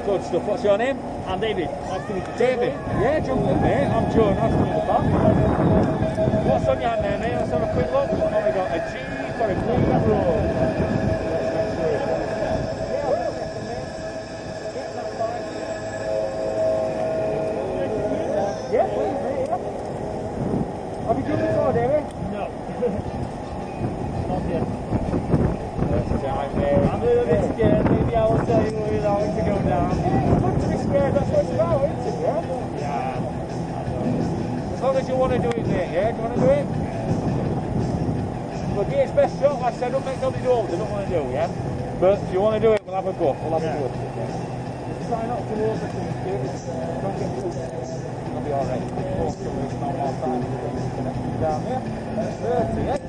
Good stuff. What's your name? I'm David. Nice to meet you. David. Yeah, jump in, mate. I'm Joe. Nice to meet you, pal. What's on your hand there, mate? Let's have a quick look. Oh, we got a G for a clean road. Yeah, please, mate. Yeah. Have you jumped before, David? No. Not yet. I'm a little bit scared. Maybe I will tell you where you're going to go down. Yeah, it's good to be scared. That's what it's about, isn't it? Yeah? Yeah. As long as you want to do it, mate. Yeah? Do you want to do it? Well, get its best shot. Like I said, don't make nobody do what they don't want to do, yeah? But if you want to do it, we'll have a go. We'll have a go. Just try not to overthink it. Don't get too It'll be alright. There's no more time. Down here. 30, yeah?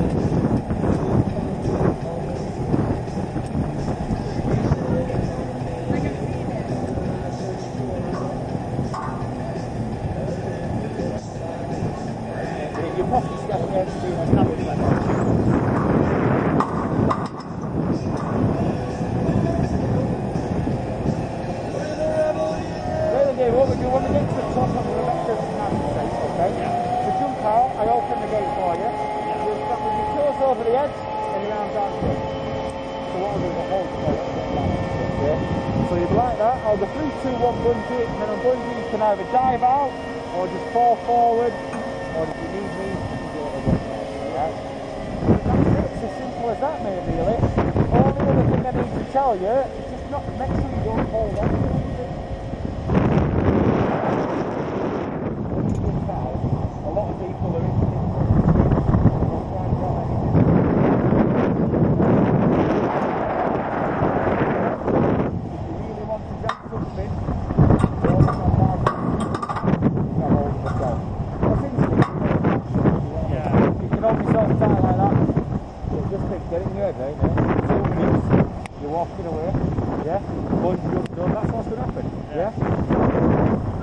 Your pocket's got there to do a couple of what we do when we get to the top of the electric space, okay? To jump out, I open the gate for you. You'll start with your toes over the edge and your arms out straight. So what I'll do is I'll hold the boat and get down. Okay? So you'd like that, I'll go 3, 2, 1 bungee, and then on bungee you can either dive out or just fall forward, or if you need me, you can do it again. Alright? That's it, it's as simple as that, mate, really. Only other thing I need to tell you is just not make sure you don't hold on to it. A lot of people are in get it in your head, right, mate? 2 minutes, you're walking away, yeah? Bunch done, that's what's going to happen, yeah?